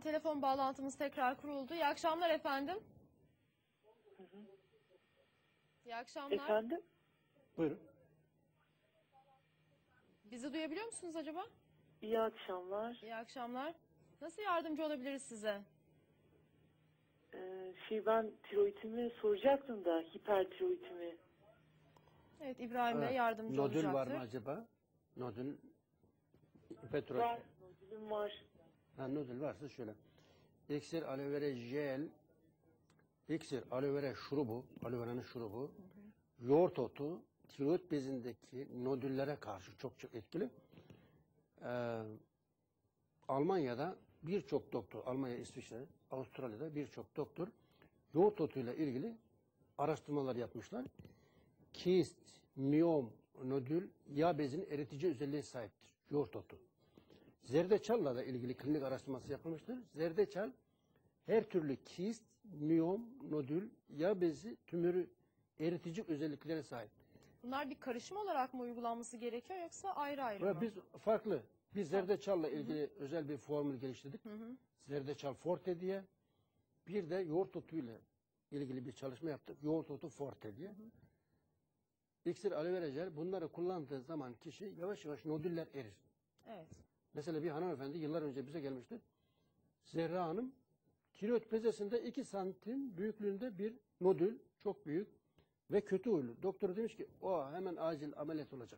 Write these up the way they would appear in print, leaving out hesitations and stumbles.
telefon bağlantımız tekrar kuruldu. İyi akşamlar efendim. İyi akşamlar. Efendim? Buyurun. Bizi duyabiliyor musunuz acaba? İyi akşamlar. İyi akşamlar. Nasıl yardımcı olabiliriz size? Ben tiroidimi soracaktım da, hipertiroidimi. Evet, İbrahim Bey yardımcı olacaktır. Nodül var mı acaba? Nodül, petrol. Var, nodülüm var. Nodül varsa şöyle. İksir aloe vera jel, iksir aloe vera şurubu, aloe vera'nın şurubu, yoğurt otu, tiroid bezindeki nodüllere karşı çok etkili. Almanya'da birçok doktor, Almanya, İsviçre, Avustralya'da birçok doktor yoğurt otuyla ilgili araştırmalar yapmışlar. Kist, miyom, nodül, yağ bezinin eritici özelliğe sahiptir. Yoğurt otu. Zerdeçalla da ilgili klinik araştırması yapılmıştır. Zerdeçal her türlü kist, miyom, nodül, yağ bezi, tümörü eritici özelliklere sahip. Bunlar bir karışım olarak mı uygulanması gerekiyor yoksa ayrı ayrı mı? Biz farklı. Biz zerdeçalla ilgili özel bir formül geliştirdik. Zerdeçal forte diye. Bir de yoğurt otuyla ilgili bir çalışma yaptık. Yoğurt otu forte diye. İksir aloe vera jel bunları kullandığı zaman kişi yavaş yavaş nodüller erir. Evet. Mesela bir hanımefendi yıllar önce bize gelmişti. Zehra Hanım tiroid bezesinde 2 santim büyüklüğünde bir nodül, çok büyük ve kötü huylu. Doktor demiş ki o hemen acil ameliyat olacak.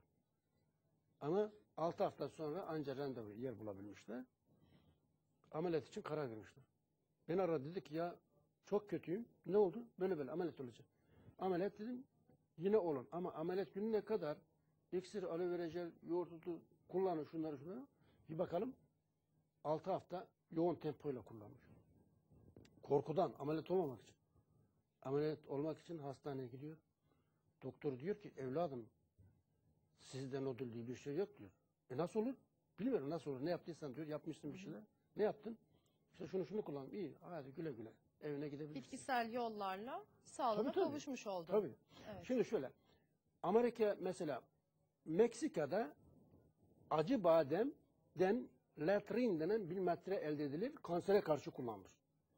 Ama 6 hafta sonra ancak randevu yer bulabilmişler. Ameliyat için karar vermişler. Beni aradı, dedi ki ya çok kötüyüm. Ne oldu? Böyle ameliyat olacak. Ameliyat dedim yine olun ama ameliyat gününe kadar iksir, aloe vera jel, yoğurtu kullanın şunları. Bir bakalım 6 hafta yoğun tempoyla kullanmış. Korkudan ameliyat olmamak için. Ameliyat olmak için hastaneye gidiyor. Doktor diyor ki evladım sizde nodül diye bir şey yok diyor. Nasıl olur? Bilmiyorum nasıl olur. Ne yaptıysan diyor. Yapmışsın bir şeyler. Ne yaptın? İşte şunu kullan. İyi. Hadi güle güle. Evine gidebilirsin. Bitkisel yollarla sağlığına kavuşmuş oldu. Tabii. Evet. Şimdi şöyle. Amerika mesela Meksika'da acı bademden latrin denen bir madde elde edilir. Kansere karşı kullanılır.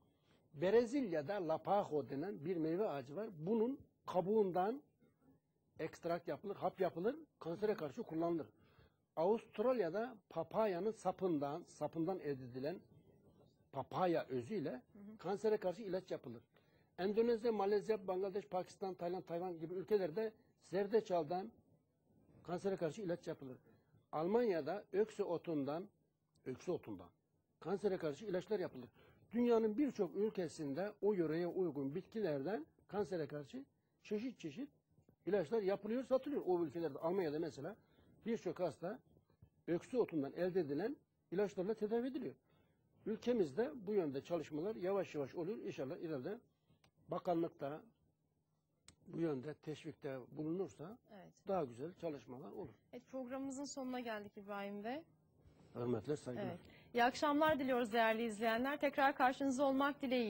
Brezilya'da lapajo denen bir meyve ağacı var. Bunun kabuğundan ekstrak yapılır, hap yapılır, kansere karşı kullanılır. Avustralya'da papayanın sapından elde edilen papaya özüyle kansere karşı ilaç yapılır. Endonezya, Malezya, Bangladeş, Pakistan, Tayland, Tayvan gibi ülkelerde zerdeçaldan kansere karşı ilaç yapılır. Almanya'da öksü otundan kansere karşı ilaçlar yapılır. Dünyanın birçok ülkesinde o yöreye uygun bitkilerden kansere karşı çeşit ilaçlar yapılıyor, satılıyor o ülkelerde. Almanya'da mesela birçok hasta öksü otundan elde edilen ilaçlarla tedavi ediliyor. Ülkemizde bu yönde çalışmalar yavaş yavaş oluyor. İnşallah ileride bakanlıkta bu yönde teşvikte bulunursa daha güzel çalışmalar olur. Evet, programımızın sonuna geldik İbrahim Bey. Hürmetler, saygılar. Evet. İyi akşamlar diliyoruz değerli izleyenler. Tekrar karşınızda olmak dileğiyle.